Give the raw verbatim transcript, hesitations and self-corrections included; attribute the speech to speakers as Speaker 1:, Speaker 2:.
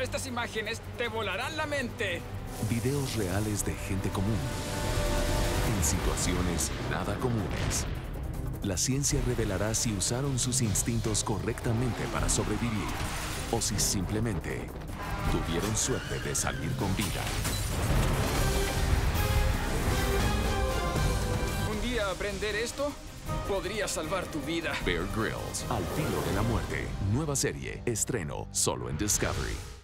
Speaker 1: estas imágenes te volarán la mente.
Speaker 2: Videos reales de gente común en situaciones nada comunes. La ciencia revelará si usaron sus instintos correctamente para sobrevivir o si simplemente tuvieron suerte de salir con vida.
Speaker 1: Un día aprender esto podría salvar tu vida.
Speaker 2: Bear Grylls, al filo de la muerte. Nueva serie, estreno solo en Discovery.